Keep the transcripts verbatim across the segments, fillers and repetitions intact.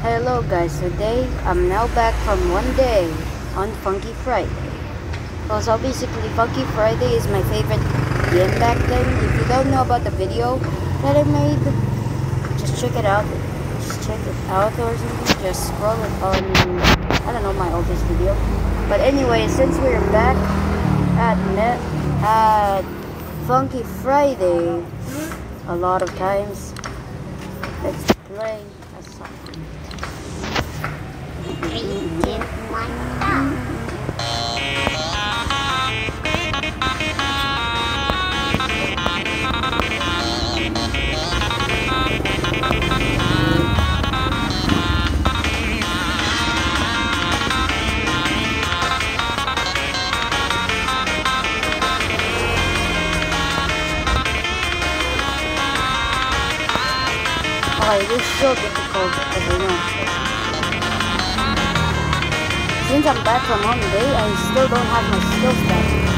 Hello guys, today I'm now back from one day on Funky Friday. Well, so basically Funky Friday is my favorite game back then. If you don't know about the video that I made, just check it out. Just check it out or something. Just scroll it on, I don't know, my oldest video. But anyway, since we're back at, Net, at Funky Friday a lot of times, let's play a song. Three, two, one, go! Oh, it is so difficult as I know. Since I'm back from holiday, I still don't have my skills back.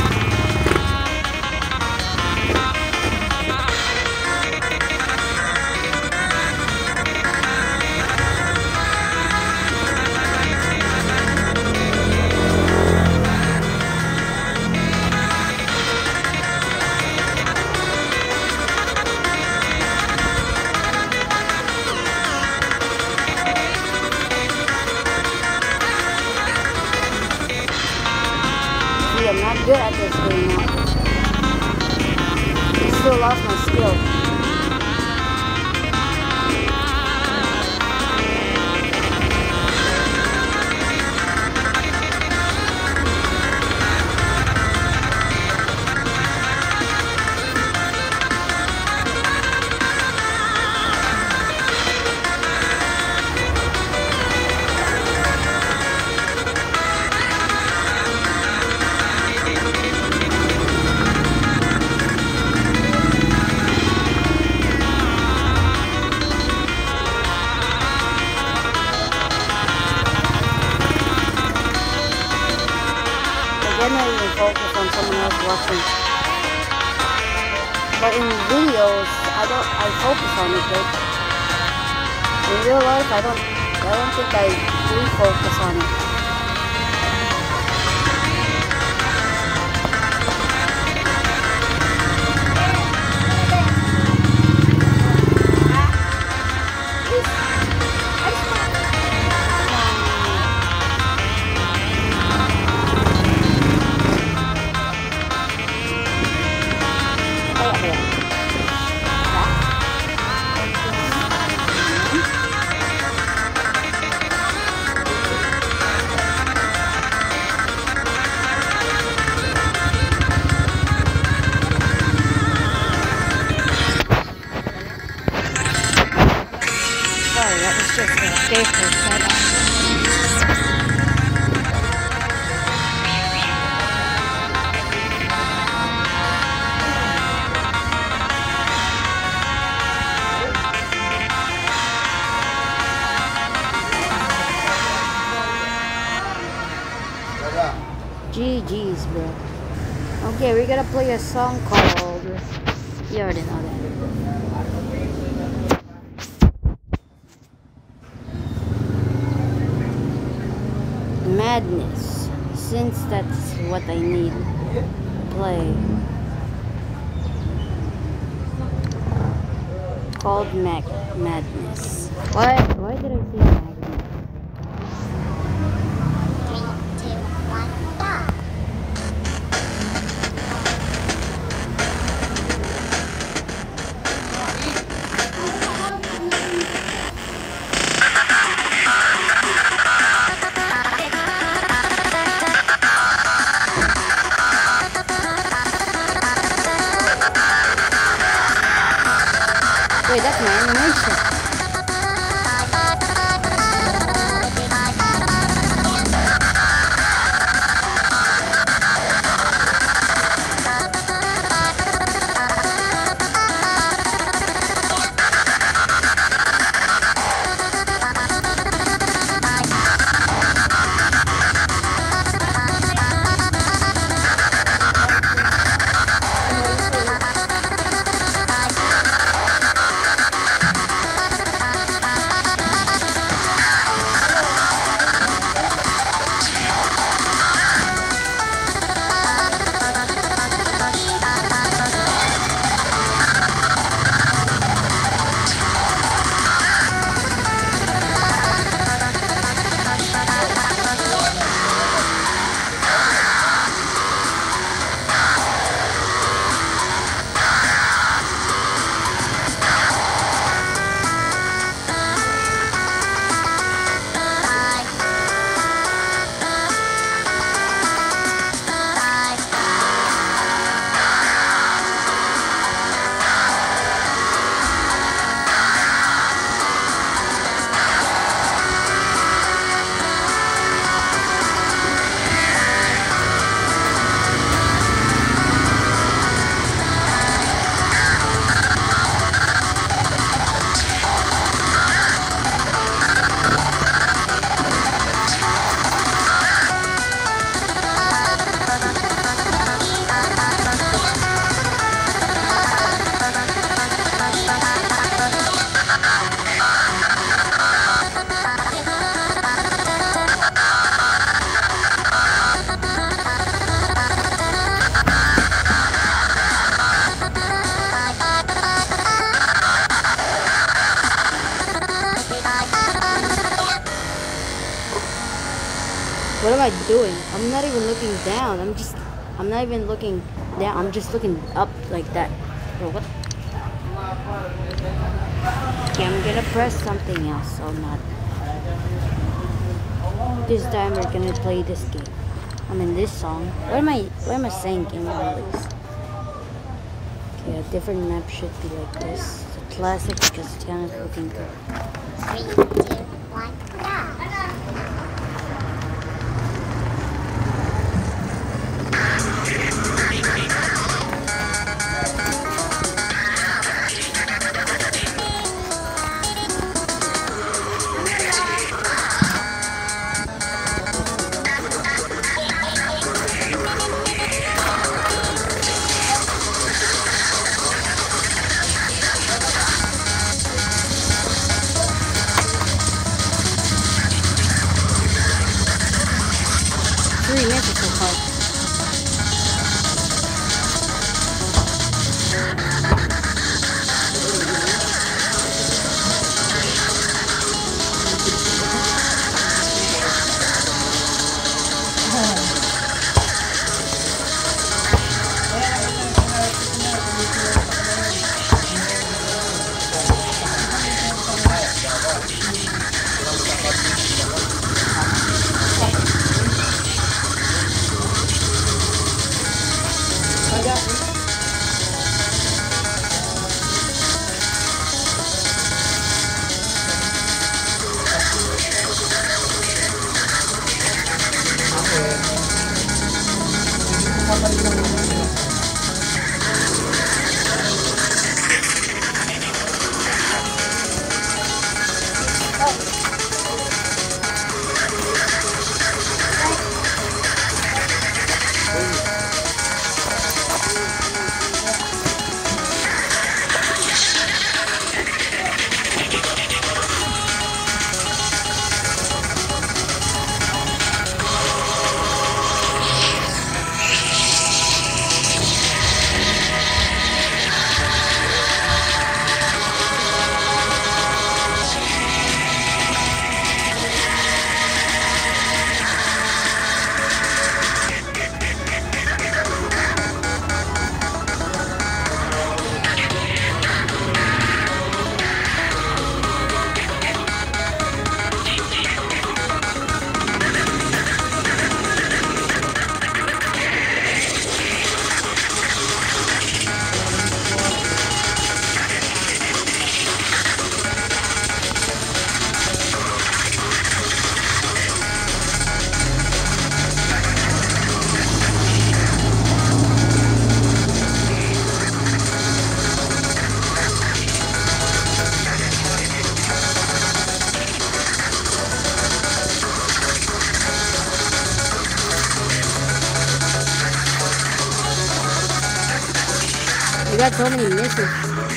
I'm not good at this game now. I still lost my skill. I don't even focus on someone else watching. But in videos, I don't. I focus on it. But in real life, I don't. I don't think I do focus on it. That was just a safer setup. G G's, bro. Okay, we're gonna play a song called. You already know that. Madness, since that's what I need to play. Called Mac Madness. Why why did I say Madness? Three, two, one, go! Wait, that's my animation. What am I doing? I'm not even looking down. I'm just, I'm not even looking down. I'm just looking up like that. Bro, what? Okay, I'm gonna press something else or not. This time we're gonna play this game. I mean this song. What am I, what am I saying in English? Okay, a different map should be like this. It's a classic because it's kind of looking good. Three, two, one, go. Three minutes so far. You got so many misses.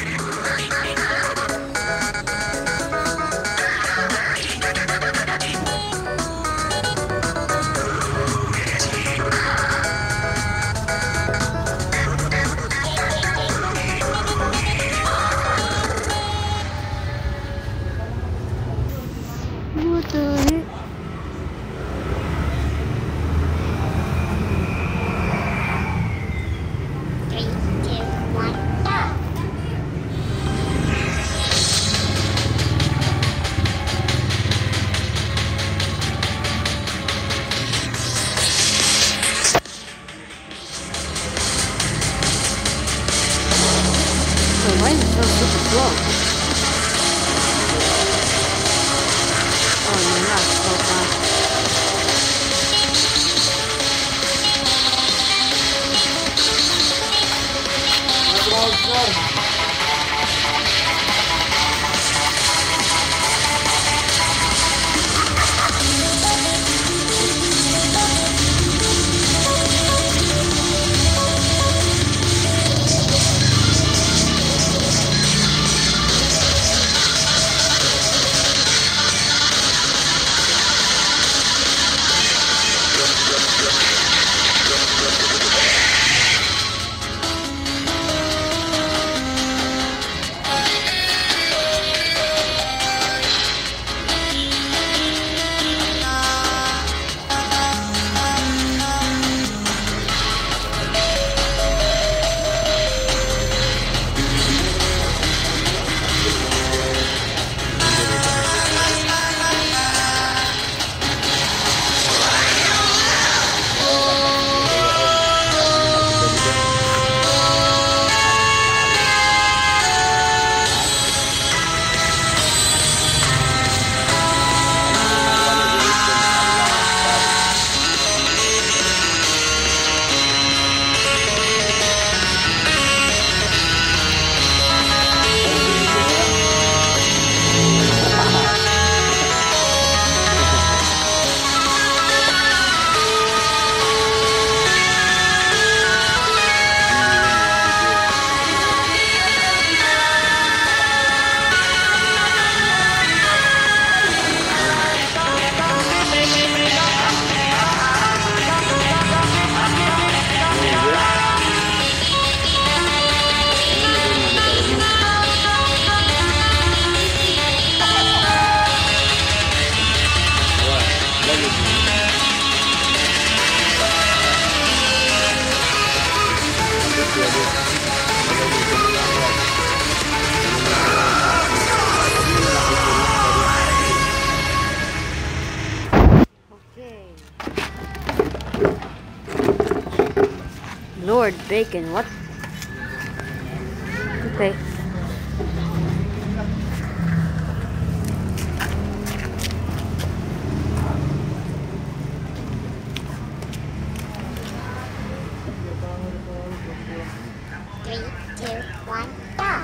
What the heck? Three, two, one, go. So why is it so super slow? Oh no, not word bacon. What? Okay. Three, two, one, go!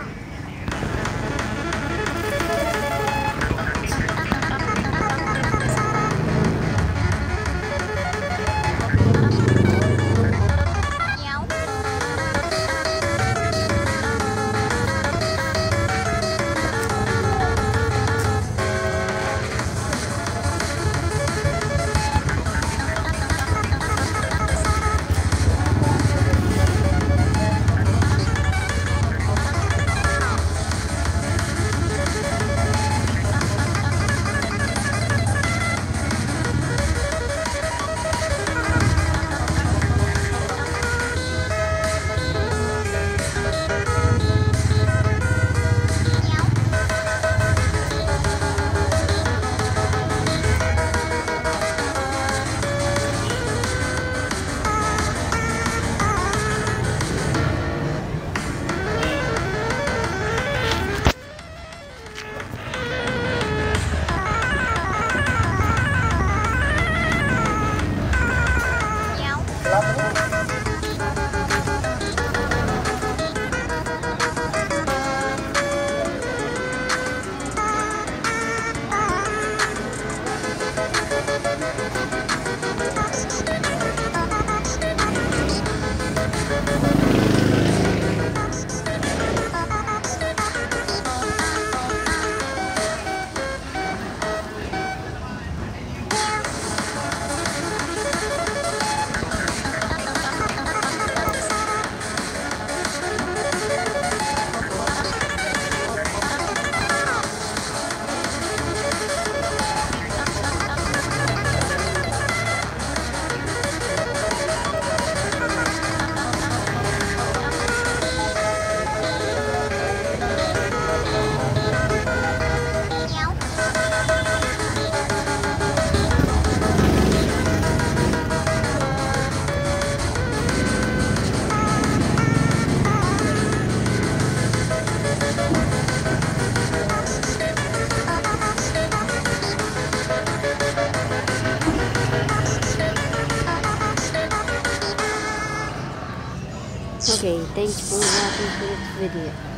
Okay, thanks for watching this video.